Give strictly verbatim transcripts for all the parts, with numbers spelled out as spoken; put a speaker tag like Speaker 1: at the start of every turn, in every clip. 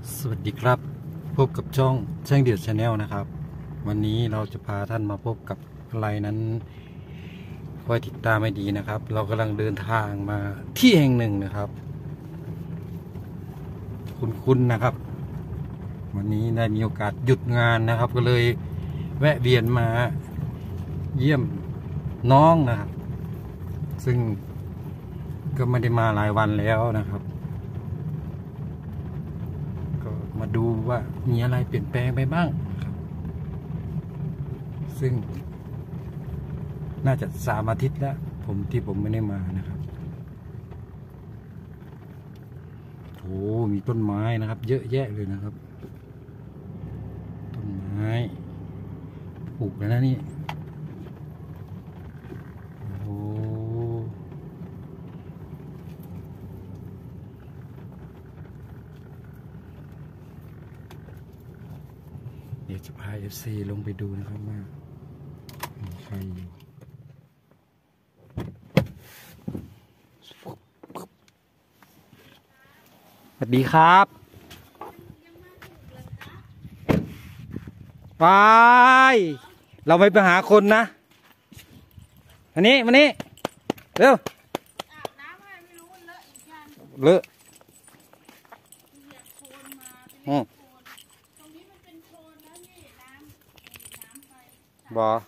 Speaker 1: สวัสดีครับพบกับช่องแจ้งเดือดชาแนลนะครับวันนี้เราจะพาท่านมาพบกับอะไรนั้นคอยติดตามให้ดีนะครับเรากำลังเดินทางมาที่แห่งหนึ่งนะครับคุ้นๆนะครับวันนี้ได้มีโอกาสหยุดงานนะครับก็เลยแวะเวียนมาเยี่ยมน้องนะครับซึ่งก็ไม่ได้มาหลายวันแล้วนะครับมาดูว่ามีอะไรเปลี่ยนแปลงไปบ้างครับซึ่งน่าจะสามอาทิตย์แล้วผมที่ผมไม่ได้มานะครับโอ้มีต้นไม้นะครับเยอะแยะเลยนะครับต้นไม้ปลูกแล้วนะนี่โอ้เดี๋ยวจะพา เอฟ ซี ลงไปดูนะครับว่ามีใครอยู่สวัสดีครับไปเราไม่ไปหาคนนะอันนี้มานี่เร็วเลอะอืมบอ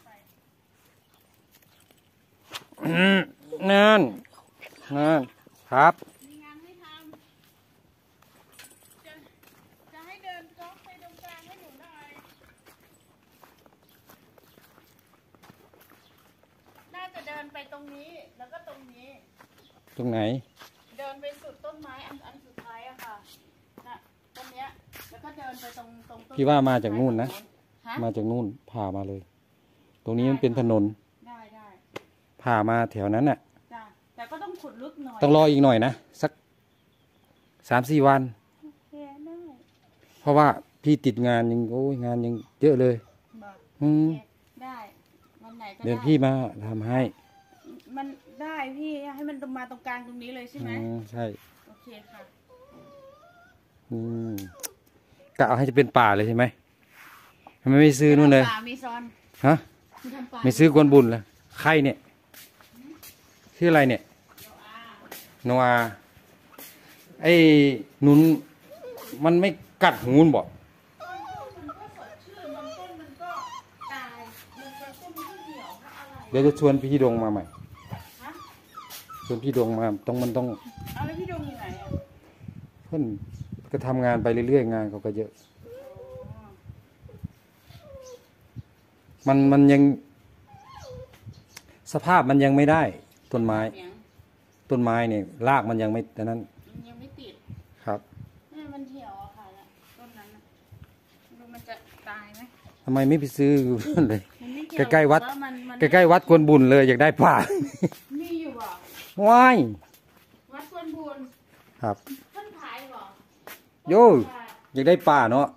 Speaker 1: นั่นนั่นครับ
Speaker 2: มีงานให้ทำจะจะให้เดินก๊อกไปตรงกลางให้หนูหน่อยน่าจะเดินไปตรงนี้แล้วก็ตรงนี้
Speaker 1: ตรงไหน
Speaker 2: เดินไปสุดต้นไม้อันอันสุดท้ายอะค่ะน่ะตรงเนี้ยแล้วก็เดินไปตรงตรงต้น
Speaker 1: พี่ว่ามาจากนู่นนะมาจากนู่นผ่ามาเลยตรงนี้มันเป็นถนน
Speaker 2: ได้ได้
Speaker 1: ผ่ามาแถวนั้นน่ะ
Speaker 2: จ้ะแต่ก็ต้องขุดลึกหน่อย
Speaker 1: ต้องรออีกหน่อยนะสักสามสี่วันเพราะว่าพี่ติดงานยังโอ้ยงานยังเยอะเลยอืม
Speaker 2: ได้วันไหนก็ได้
Speaker 1: เดี๋ยวพี่มาทำให้
Speaker 2: มันได้พี่ให้มันมาตรงกลางตรงนี้เลยใช่ไหม
Speaker 1: ใช่
Speaker 2: โอเคค่ะ
Speaker 1: อืมกะเอาให้จะเป็นป่าเลยใช่ไหมทำไมไม่ซื้อนู่นเลย
Speaker 2: มีซอน
Speaker 1: ฮะไม่ซื้อกวนบุญเลยใครเนี่ยชื่ออะไรเนี่ยโนอาไอ้นุนมันไม่กัดหูนบอกเดี๋ยวจะชวนพี่ดงมาใหม่ชวนพี่ดงมาต้องมันต้อง
Speaker 2: เอาแล้วพี่ดงอยู่ไหนอ่ะ
Speaker 1: เพื่อนก็ทำงานไปเรื่อยๆงานเขาก็เยอะมันมันยังสภาพมันยังไม่ได้ต้นไม้ต้นไม้เนี่ยรากมันยังไม่แต่นั้น
Speaker 2: ยังไม่ติด
Speaker 1: ครับ
Speaker 2: แม่มันเหี่ยวอะค่ะต้นนั้นดูมันจะตายไหม
Speaker 1: ทำไมไม่ไปซื้อเลยใกล้ๆวัดใกล้ๆวัดกวนบุญเลยอยากได้ป่า
Speaker 2: มีอยู่บ่
Speaker 1: ว้าย
Speaker 2: วัดกวนบุญ
Speaker 1: ครับ
Speaker 2: ต้นขายบ่
Speaker 1: โยอยากได้ป่าเนาะ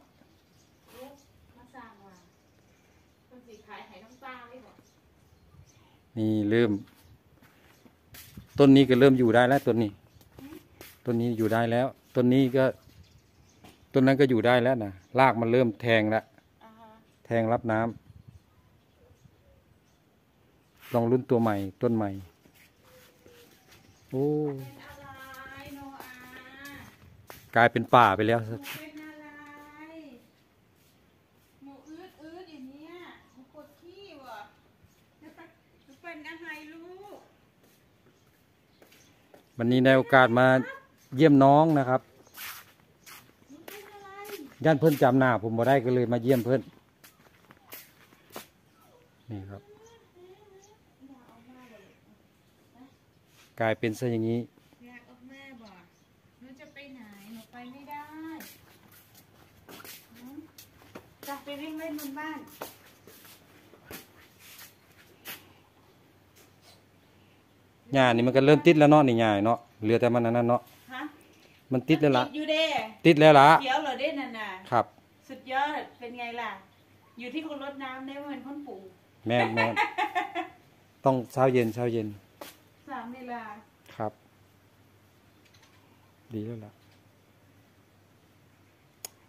Speaker 1: นี่เริ่มต้นนี้ก็เริ่มอยู่ได้แล้วต้นนี้ต้นนี้อยู่ได้แล้วต้นนี้ก็ต้นนั้นก็อยู่ได้แล้วนะรากมันเริ่มแทงแล้วแทงรับน้ำลองรุ่นตัวใหม่ต้นใหม่โอ้กลายเป็นป่าไปแล้ววันนี้ได้โอกาสมาเยี่ยมน้องนะครับย่านเพื่อนจำหน้าผมบ่ได้ก็เลยมาเยี่ยมเพื่อนนี่ครับกลายเป็นซะอย่างนี้
Speaker 2: อยากออกแม่บอกหนูจะไปไหนหนูไปไม่ได้จะไปวิ่งเล่นบนบ้าน
Speaker 1: หญ้านี่มันก็เริ่มติดแล้วเนาะนี่หญ้าเนาะเหลือแต่มันนั่นเนาะมันติดแล้วล่ะ
Speaker 2: อยู่เด้
Speaker 1: ติดแล้วล่ะ
Speaker 2: เขียวเหรอเด้นั่นน่ะ
Speaker 1: ครับ
Speaker 2: สุดยอดเป็นไงล่ะอยู่ที่คนรดน้ำได้เหมือนคนปลูก
Speaker 1: แม่แม่ต้องเช้าเย็นเช้าเย็น
Speaker 2: สามเวลา
Speaker 1: ครับดีแล้วล่ะ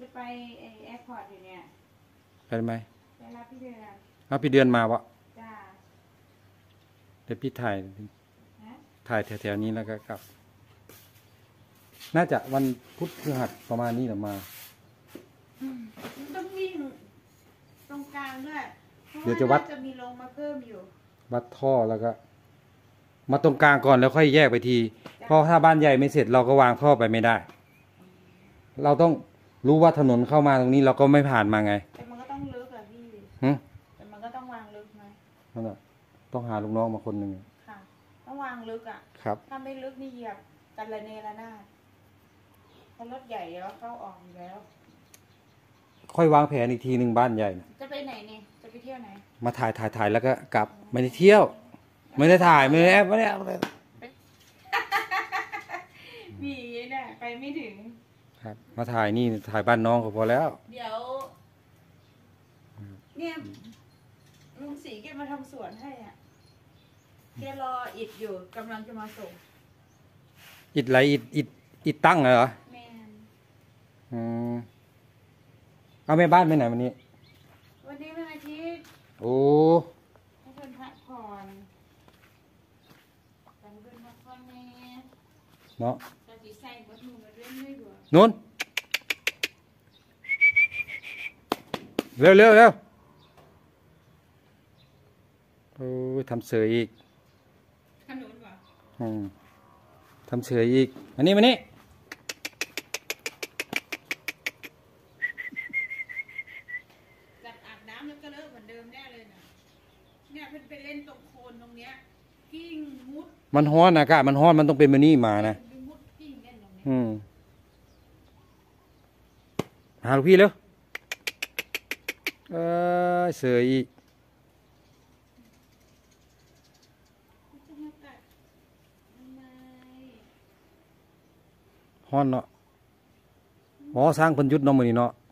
Speaker 2: ไปไอแอร์พอร์ตอยู่เนี่ย
Speaker 1: ไปไหม
Speaker 2: ไปรับพี่เดือน
Speaker 1: เอาพี่เดือนมาวะ
Speaker 2: จ้า
Speaker 1: เดี๋ยวพี่ถ่าย
Speaker 2: ฮะ
Speaker 1: ถ่ายแถวๆนี้แล้วก็กลับ น่าจะวันพุธพฤหัสประมาณนี้แหละมา
Speaker 2: อืมมันต้องวิ่งตรงกลางด้วยเพราะ
Speaker 1: เดี๋ยว
Speaker 2: ว่า
Speaker 1: จะวัด
Speaker 2: น่าจะมีลงมาเพิ่มอยู่
Speaker 1: วัดท่อแล้วก็ มาตรงกลางก่อนแล้วค่อยแยกไปที เพราะถ้าบ้านใหญ่ไม่เสร็จเราก็วางท่อไปไม่ได้ เราต้องรู้ว่าถนนเข้ามาตรงนี้เราก็ไม่ผ่านมาไง
Speaker 2: แต่มันก็ต้องลึกอะพี่
Speaker 1: หึ
Speaker 2: แต่มันก็ต้องวางลึกไหม
Speaker 1: นั่นแหละต้องหาลูกน้องมาคนหนึ่ง
Speaker 2: ค่ะ ต้องวางลึกอะ
Speaker 1: ครับ
Speaker 2: ถ้าไม่ลึกนี่เหยียบกันระเนระนาดเพราะรถใหญ่แล้วเข้าออกอยู่แล้ว
Speaker 1: ค่อยวางแผนอีกทีหนึ่งบ้านใหญ่นะ
Speaker 2: จะไปไหนเนี่ยจะไปเที่ยวไหน
Speaker 1: มาถ่ายถ่ายถ่ายแล้วก็กลับไม่ได้เที่ยว ไม่ได้ถ่ายไม่ได้แอปไม่ได้อะไร
Speaker 2: มีเนี่ยไปไม่ถึง
Speaker 1: ครับ มาถ่ายนี่ถ่ายบ้านน้องก็พอแล้ว
Speaker 2: เดี๋ยว เนี่ยลุงศรีแกมาทำสวนให้อ่ะแกรออิดอยู่กำลังจะมาส่ง
Speaker 1: อิดไรอิดอิดอิดตั้งเหรอ
Speaker 2: แมน
Speaker 1: อืมเอาแม่บ้านไปไหนวันนี้
Speaker 2: วันนี้เป็นอาทิตย์
Speaker 1: โอ้
Speaker 2: ให้เพื่อนพักผ่อนแต่เพื่อนพักผ่อนแน่
Speaker 1: เนาะ
Speaker 2: จะจีใส่บดมือมาเรื่อยไม่หัว
Speaker 1: นุ่นเร็วเร็วเร็วโอ้ยทำเสืออีก
Speaker 2: ขนุนวะ
Speaker 1: อืมทำเสืออีกอันนี้มานี่
Speaker 2: จัดอาบน้ำแล้วก็เลิกเหมือนเดิมแน่เลยนะเนี่ยเพื่อนไปเล่นตรงโคนตรงเนี้ยกิ้งมุด
Speaker 1: มันฮ้อนอากาศมันฮ้อนมันต้องเป็นแบบนี้มานะ
Speaker 2: ไปมุดกิ้งเล่นตรงนี้
Speaker 1: อืมหาลูกพี่เร็วเออเสืออีก
Speaker 2: จะมากัดทำไม
Speaker 1: ฮ้อนเนาะอ๋อสร้างเพันยุทธเนาะมื้อนี้เนาะ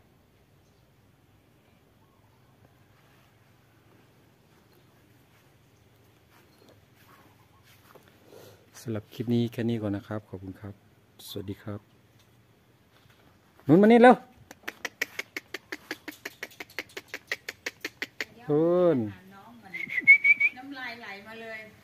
Speaker 1: สำหรับคลิปนี้แค่นี้ก่อนนะครับ ขอบคุณครับ สวัสดีครับนุ่นมานี่เร็ว
Speaker 2: เดี๋ยว
Speaker 1: คุณ
Speaker 2: หาน้องมันน้ำลายไหลมาเลย